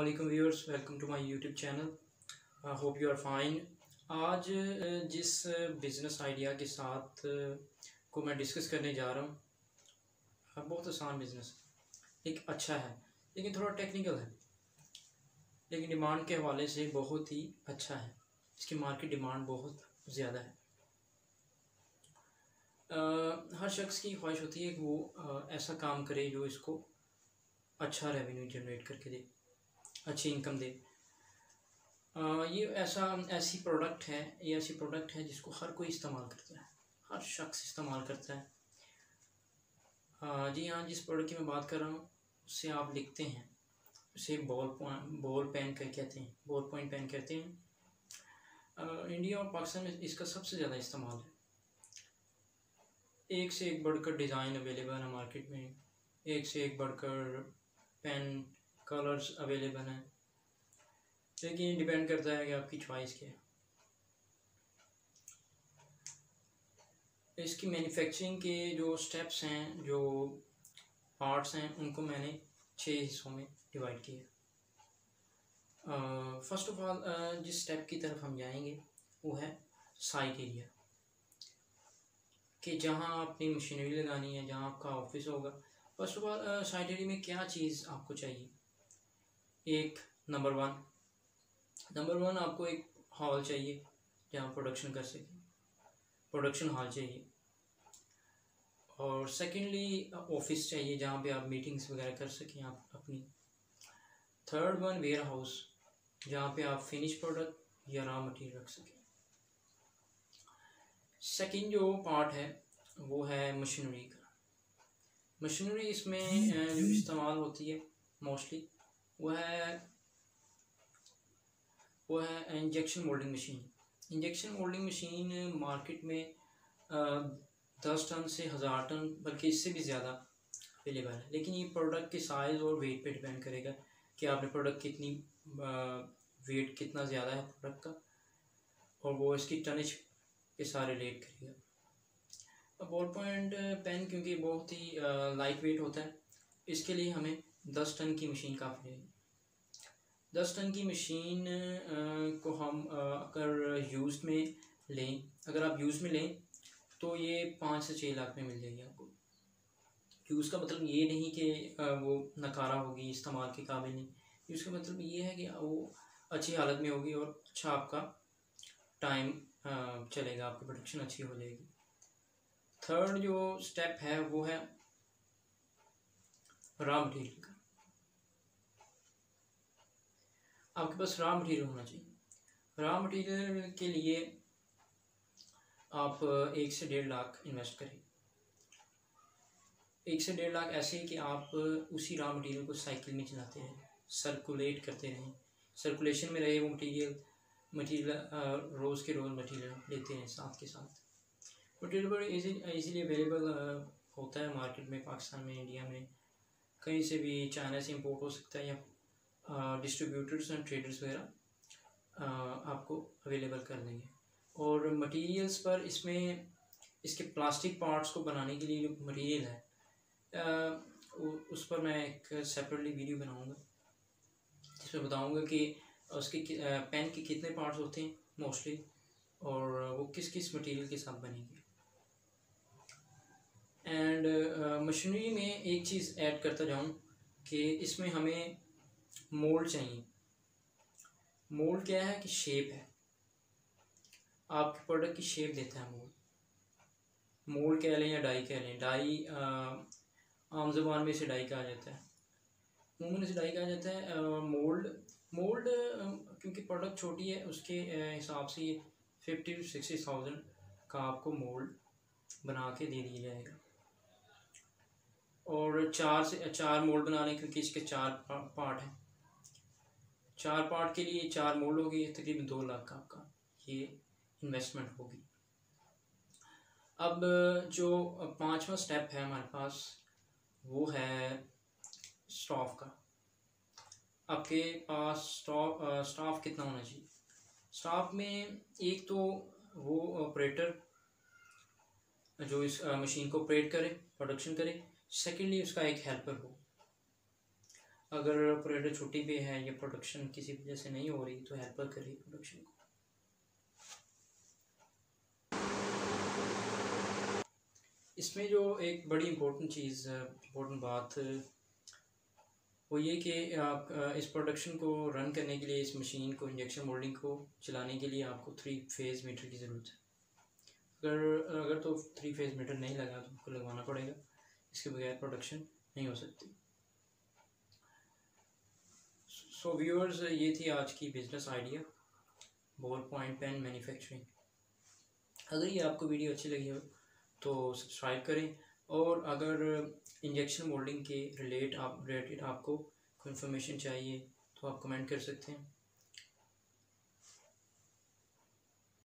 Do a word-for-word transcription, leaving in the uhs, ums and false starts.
अस्सलामुअलैकुम viewers, welcome to my YouTube channel. Hope you are fine. आज uh, जिस business idea के साथ uh, को मैं डिस्कस करने जा रहा हूँ, uh, बहुत आसान बिज़नेस, एक अच्छा है लेकिन थोड़ा टेक्निकल है, लेकिन डिमांड के हवाले से बहुत ही अच्छा है। इसकी मार्केट डिमांड बहुत ज़्यादा है। uh, हर शख्स की ख्वाहिश होती है कि वो uh, ऐसा काम करे जो इसको अच्छा रेवेन्यू जनरेट करके दे, अच्छी इनकम दे। आ, ये ऐसा ऐसी प्रोडक्ट है ये ऐसी प्रोडक्ट है जिसको हर कोई इस्तेमाल करता है, हर शख्स इस्तेमाल करता है। आ, जी हाँ, जिस प्रोडक्ट की मैं बात कर रहा हूँ उससे आप लिखते हैं, उसे बॉल पॉइंट बॉल पेन कर कहते हैं, बॉल पॉइंट पेन कहते हैं। आ, इंडिया और पाकिस्तान में इसका सबसे ज़्यादा इस्तेमाल है। एक से एक बढ़कर डिज़ाइन अवेलेबल है मार्केट में, एक से एक बढ़कर पेन कलर्स अवेलेबल हैं, लेकिन डिपेंड करता है कि आपकी चॉइस क्या है। इसकी मैन्युफैक्चरिंग के जो स्टेप्स हैं, जो पार्ट्स हैं, उनको मैंने छः हिस्सों में डिवाइड किया। फर्स्ट ऑफ ऑल जिस स्टेप की तरफ हम जाएंगे वो है साइट एरिया, कि जहाँ अपनी मशीनरी लगानी है, जहाँ आपका ऑफिस होगा। First of all site area में क्या चीज़ आपको चाहिए? एक नंबर वन नंबर वन आपको एक हॉल चाहिए जहाँ प्रोडक्शन कर सकें, प्रोडक्शन हॉल चाहिए। और सेकेंडली ऑफिस चाहिए जहाँ पे आप मीटिंग्स वगैरह कर सकें आप अपनी। थर्ड वन वेयर हाउस, जहाँ पे आप फिनिश प्रोडक्ट या रॉ मटेरियल रख सकें। सेकेंड जो पार्ट है वो है मशीनरी का। मशीनरी इसमें जो इस्तेमाल होती है मोस्टली वो है वो है injection moulding machine. Injection moulding machine market में दस टन से हज़ार टन बल्कि इससे भी ज़्यादा अवेलेबल है, लेकिन ये प्रोडक्ट के साइज़ और वेट पे डिपेंड करेगा कि आपने प्रोडक्ट कितनी वेट कितना ज़्यादा है प्रोडक्ट का, और वो इसकी टनेज के साथ रिलेट करेगा। अब बॉल पॉइंट पेन क्योंकि बहुत ही लाइट वेट होता है, इसके लिए हमें दस टन की मशीन काफ़ी है। दस टन की मशीन को हम अगर यूज़ में लें अगर आप यूज़ में लें तो ये पाँच से छः लाख में मिल जाएगी आपको। यूज़ का मतलब ये नहीं कि वो नकारा होगी, इस्तेमाल के काबिल नहीं। यूज़ का मतलब ये है कि वो अच्छी हालत में होगी और अच्छा आपका टाइम चलेगा, आपकी प्रोडक्शन अच्छी हो जाएगी। थर्ड जो स्टेप है वो है रॉ मटेरियल का। आपके पास रॉ मटेरियल होना चाहिए। रॉ मटेरियल के लिए आप एक से डेढ़ लाख इन्वेस्ट करें। एक से डेढ़ लाख ऐसे कि आप उसी रॉ मटेरियल को साइकिल में चलाते रहें, सर्कुलेट करते रहें, सर्कुलेशन में रहे वो मटेरियल मटेरियल रोज़ के रोज़ मटेरियल लेते हैं साथ के साथ। मटेरियल बड़े ईजीली अवेलेबल होता है मार्केट में, पाकिस्तान में, इंडिया में, कहीं से भी, चाइना से इंपोर्ट हो सकता है, या डिस्ट्रीब्यूटर्स एंड ट्रेडर्स वगैरह आपको अवेलेबल कर देंगे। और मटेरियल्स पर इसमें इसके प्लास्टिक पार्ट्स को बनाने के लिए जो मटेरियल है आ, उस पर मैं एक सेपरेटली वीडियो बनाऊंगा जिसमें बताऊंगा कि उसके पेन के कितने पार्ट्स होते हैं मोस्टली, और वो किस किस मटेरियल के साथ बनेंगे। एंड मशीनरी में एक चीज़ ऐड करता जाऊँ कि इसमें हमें मोल्ड चाहिए। मोल्ड क्या है कि शेप है, आपके प्रोडक्ट की शेप देता है मोल्ड। मोल्ड कह लें या डाई कह लें। डाई आम ज़बान में से डाई कहा जाता है, उमूमन से डाई कहा जाता है। मोल्ड मोल्ड क्योंकि प्रोडक्ट छोटी है उसके हिसाब से ये फिफ्टी टू सिक्सटी थाउजेंड का आपको मोल्ड बना के दे दिया जाएगा। और चार से चार मोल्ड बनाने, क्योंकि इसके चार पार्ट हैं, चार पार्ट के लिए चार मोल्ड हो गए, तकरीबन दो लाख का आपका ये इन्वेस्टमेंट होगी। अब जो पांचवा स्टेप है हमारे पास वो है स्टाफ का। आपके पास स्टाफ स्टाफ कितना होना चाहिए? स्टाफ में एक तो वो ऑपरेटर जो इस मशीन को ऑपरेट करे, प्रोडक्शन करे। सेकेंडली उसका एक हेल्पर हो। अगर ऑपरेटर छुट्टी पे है या प्रोडक्शन किसी वजह से नहीं हो रही तो हेल्पर करिए प्रोडक्शन को। इसमें जो एक बड़ी इम्पोर्टेंट चीज़ इम्पोर्टेंट बात वो ये कि आप इस प्रोडक्शन को रन करने के लिए, इस मशीन को, इंजेक्शन मोल्डिंग को चलाने के लिए आपको थ्री फेज़ मीटर की ज़रूरत है। अगर अगर तो थ्री फेज़ मीटर नहीं लगा तो आपको लगवाना पड़ेगा, इसके बगैर प्रोडक्शन नहीं हो सकती। सो व्यूअर्स, ये थी आज की business idea ball point pen manufacturing. अगर ये आपको वीडियो अच्छी लगी हो तो सब्सक्राइब करें, और अगर इंजेक्शन मोल्डिंग के रिलेट आप रिलेटेड आपको कोई इन्फॉर्मेशन चाहिए तो आप कमेंट कर सकते हैं।